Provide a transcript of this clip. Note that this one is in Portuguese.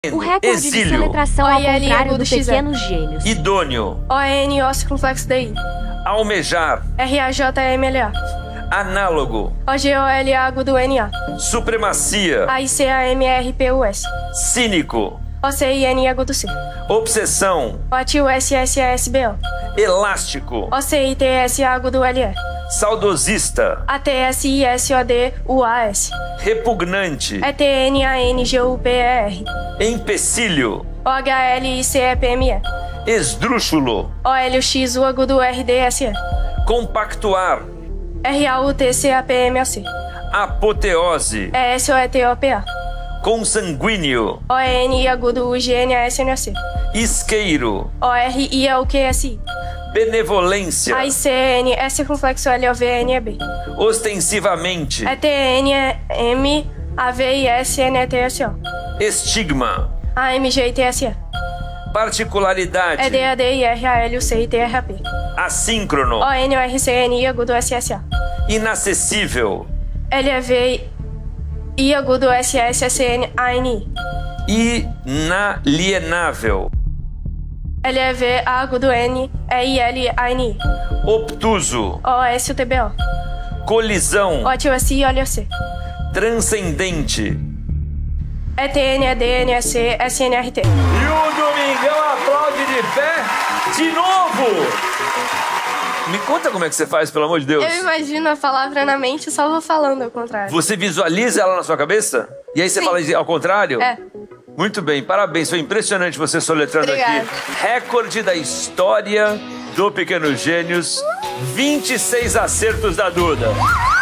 O recorde de soletração ao contrário dos pequenos gênios. Idôneo. O-N-O circunflexo D-I. Almejar. R-A-J-M-L-A. Análogo. O-G-O-L-A agudo N-A. Supremacia. A-I-C-A-M-R-P-U-S. Cínico. O-C-I-N agudo C. Obsessão. O-T-U-S-S-A-S-B-O. Elástico. O-C-I-T-S-A agudo L-E. Saudosista. A-T-S-I-S-O-D-U-A-S. Repugnante. E-T-N-A-N-G-U-P-E-R. Empecilho. O-H-L-I-C-E-P-M-E. Esdrúxulo. O-L-X-U agudo R-D-S-E. Compactuar. R-A-U-T-C-A-P-M-O-C. Apoteose. E-S-O-E-T-O-P-A. Consanguíneo. O-N-I agudo U-G-N-A-S-N-O-C. Isqueiro. O-R-I-A-U-Q-S-I. Benevolência. A-I-C-N, S circunflexo L-O-V-N-E-B. Ostensivamente. E-T-N-M-A-V-I-S-N-E-T-S-O. Estigma. A-M-G-I-T-S-E. Particularidade. E-D-A-D-I-R-A-L-U-C-I-T-R-A-P. Assíncrono. O-N-O-R-C-N-I agudo S-S-A. Inacessível. L-E-V-I agudo S-S-S-N-A-N-I. Inalienável. L-E-V-A agudo N-E-I-L-A-N-I. Obtuso. O-S-U-T-B-O. Colisão. O-T-U-S-I-O-L-O-C. Transcendente. E-T-N-E-D-N-E-C-S-N-R-T. E o Domingão aplaude de pé de novo. Me conta como é que você faz, pelo amor de Deus. Eu imagino a palavra na mente e só vou falando ao contrário. Você visualiza ela na sua cabeça? E aí você fala ao contrário? É. Muito bem, parabéns. Foi impressionante você soletrando Obrigada. aqui. Recorde da história do Pequenos Gênios. 26 acertos da Duda.